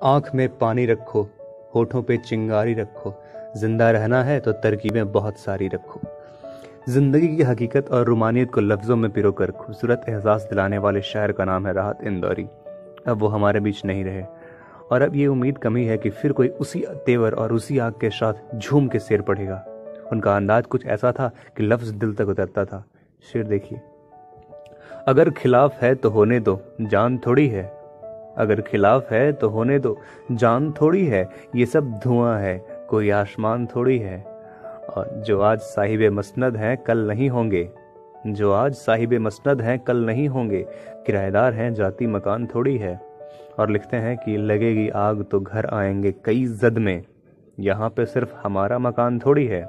आँख में पानी रखो, होठों पे चिंगारी रखो, जिंदा रहना है तो तरकीबें बहुत सारी रखो। जिंदगी की हकीकत और रुमानियत को लफ्ज़ों में पिरोकर खूबसूरत एहसास दिलाने वाले शायर का नाम है राहत इंदौरी। अब वो हमारे बीच नहीं रहे और अब ये उम्मीद कमी है कि फिर कोई उसी तेवर और उसी आग के साथ झूम के शेर पढ़ेगा। उनका अंदाज कुछ ऐसा था कि लफ्ज़ दिल तक उतरता था। शेर देखिए। अगर खिलाफ है तो होने दो, जान थोड़ी है। अगर खिलाफ है तो होने दो, जान थोड़ी है। ये सब धुआं है, कोई आसमान थोड़ी है। और जो आज साहिबे मसनद हैं कल नहीं होंगे, जो आज साहिबे मसनद हैं कल नहीं होंगे। किराएदार हैं, जाती मकान थोड़ी है। और लिखते हैं कि लगेगी आग तो घर आएंगे कई जद में, यहाँ पे सिर्फ हमारा मकान थोड़ी है।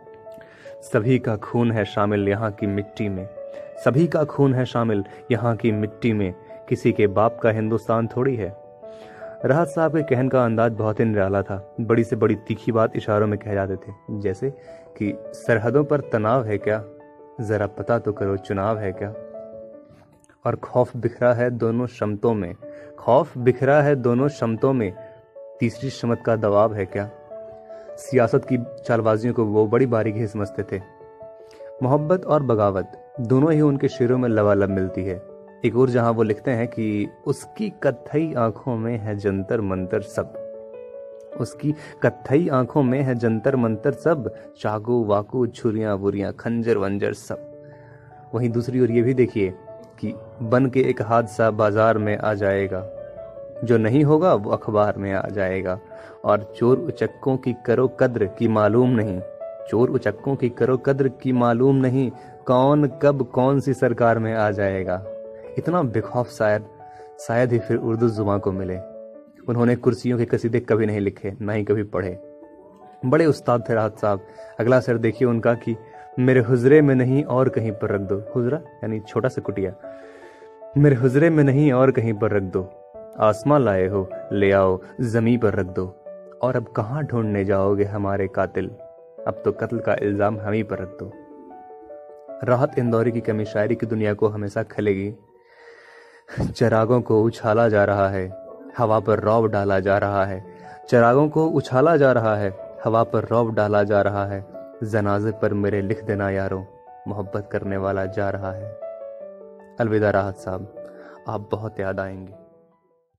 सभी का खून है शामिल यहाँ की मिट्टी में, सभी का खून है शामिल यहाँ की मिट्टी में। किसी के बाप का हिंदुस्तान थोड़ी है। राहत साहब के कहन का अंदाज बहुत ही निराला था। बड़ी से बड़ी तीखी बात इशारों में कह जाते थे, जैसे कि सरहदों पर तनाव है क्या, जरा पता तो करो चुनाव है क्या। और खौफ बिखरा है दोनों शमतों में, खौफ बिखरा है दोनों शमतों में। तीसरी शमत का दबाव है क्या। सियासत की चालबाजियों को वो बड़ी बारीकी से समझते थे। मोहब्बत और बगावत दोनों ही उनके शेरों में लबालब मिलती है। एक और जहां वो लिखते हैं कि उसकी कत्थई आंखों में है जंतर मंतर सब, उसकी कत्थई आंखों में है जंतर मंतर सब। चाकू वाकू छुरियां बुरियां खंजर वंजर सब। वहीं दूसरी ओर ये भी देखिए कि बन के एक हादसा बाजार में आ जाएगा, जो नहीं होगा वो अखबार में आ जाएगा। और चोर उचक्कों की करो कद्र की मालूम नहीं, चोर उचक्कों की करो कद्र की मालूम नहीं। कौन कब कौन सी सरकार में आ जाएगा। इतना बेखौफ शायद ही फिर उर्दू जुबान को मिले। उन्होंने कुर्सियों के कसीदे कभी नहीं लिखे, ना ही कभी पढ़े। बड़े उस्ताद थे राहत साहब। अगला शेर देखिए उनका कि मेरे हुजरे में नहीं और कहीं पर रख दो। हुजरा यानी छोटा सा कुटिया। मेरे हुजरे में नहीं और कहीं पर रख दो। आसमां लाए हो ले आओ जमीन पर रख दो। और अब कहाँ ढूंढने जाओगे हमारे कातिल, अब तो कत्ल का इल्जाम हम ही पर रख दो। राहत इंदौरी की कमी शायरी की दुनिया को हमेशा खलेगी। चिरागों को उछाला जा रहा है, हवा पर रौब डाला जा रहा है। चिरागों को उछाला जा रहा है, हवा पर रौब डाला जा रहा है। जनाजे पर मेरे लिख देना यारों, मोहब्बत करने वाला जा रहा है। अलविदा राहत साहब, आप बहुत याद आएंगे।